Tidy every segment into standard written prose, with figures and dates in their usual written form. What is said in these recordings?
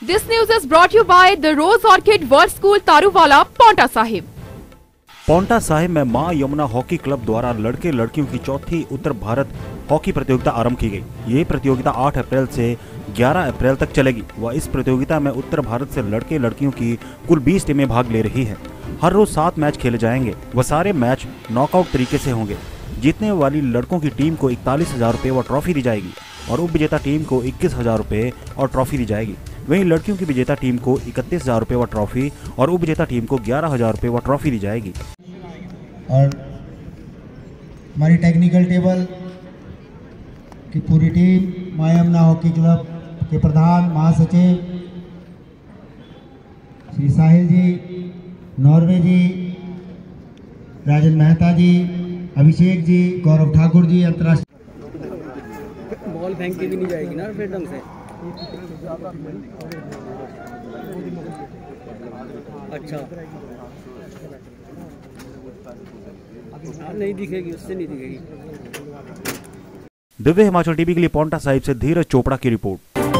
This news is brought to you by the Rose Orchid World School Taruwala Paonta Sahib. Paonta Sahib में मां Yamuna hockey club द्वारा लड़के लड़कियों की चौथी उत्तर भारत हॉकी प्रतियोगिता आरंभ की गई। ये प्रतियोगिता 8 अप्रैल से 11 अप्रैल तक चलेगी व इस प्रतियोगिता में उत्तर भारत से लड़के लड़कियों की कुल 20 टीमें भाग ले रही हैं। हर रोज 7 मैच खेले जाएंगे व सारे मैच नॉकआउट तरीके से होंगे। जीतने वाली लड़कों की टीम को 41,000 रुपये व ट्रॉफी दी जाएगी और उप विजेता टीम को 21,000 रुपये और ट्रॉफी दी जाएगी। वहीं लड़कियों की विजेता टीम को 31,000 रुपये व ट्रॉफी और उप विजेता टीम को 11,000 रुपये व ट्रॉफी दी जाएगी। और हमारी टेक्निकल टेबल की पूरी टीम मां यमुना हॉकी क्लब के प्रधान महासचिव श्री साहिल जी, नॉर्वे जी, राजन मेहता जी, अभिषेक जी, गौरव ठाकुर जी, अंतर्राष्ट्रीय बॉल फेंक के भी नहीं जाएगी ना फिर ढंग से। अच्छा नहीं दिखेगी, उससे नहीं दिखेगी। दिव्य हिमाचल टीवी के लिए पौंटा साहिब से धीरज चोपड़ा की report.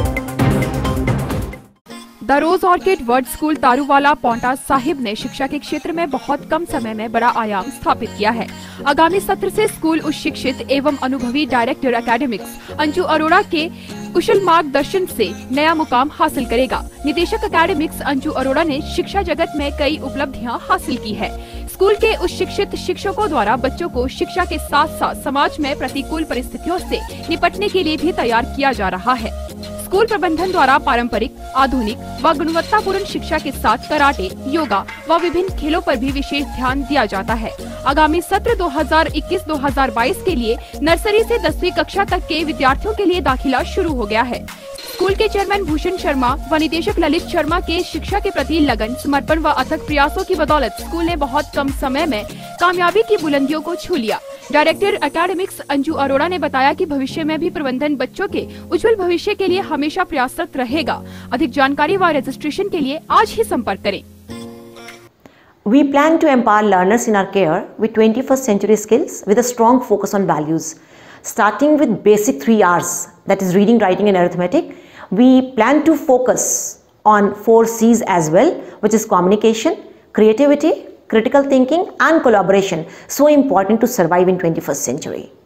The rose orchid world school Taruwala Paonta Sahib ने शिक्षा के क्षेत्र में बहुत कम समय में बड़ा आयाम स्थापित किया है। आगामी सत्र से स्कूल उच्च शिक्षित एवं अनुभवी डायरेक्टर एकेडमिक्स अंजू अरोड़ा के कुशल मार्गदर्शन से नया मुकाम हासिल करेगा। निदेशक एकेडमिक्स अंजू अरोड़ा ने शिक्षा जगत में कई उपलब्धियां हासिल की है। स्कूल के उच्च शिक्षित शिक्षकों द्वारा बच्चों को शिक्षा के साथ साथ समाज में प्रतिकूल परिस्थितियों से निपटने के लिए भी तैयार किया जा रहा है। स्कूल प्रबंधन द्वारा पारंपरिक, आधुनिक व गुणवत्तापूर्ण शिक्षा के साथ कराटे, योगा व विभिन्न खेलों पर भी विशेष ध्यान दिया जाता है। आगामी सत्र 2021-2022 के लिए नर्सरी से 10वीं कक्षा तक के विद्यार्थियों के लिए दाखिला शुरू हो गया है। स्कूल के चेयरमैन भूषण शर्मा व निदेशक ललित शर्मा के शिक्षा के प्रति लगन, समर्पण व अथक प्रयासों की बदौलत स्कूल ने बहुत कम समय में कामयाबी की बुलंदियों को छू लिया। डायरेक्टर एकेडमिक्स अंजू अरोड़ा ने बताया कि भविष्य में भी प्रबंधन बच्चों के उज्जवल भविष्य के लिए हमेशा प्रयासरत रहेगा। अधिक जानकारी व रजिस्ट्रेशन के लिए आज ही संपर्क करें। We plan to empower learners in our care with 21st century skills with a strong focus on values. Starting with basic 3 R's, that is reading, writing and arithmetic, we plan to focus on 4 C's as well, which is communication, creativity, critical thinking and collaboration, so important to survive in 21st century.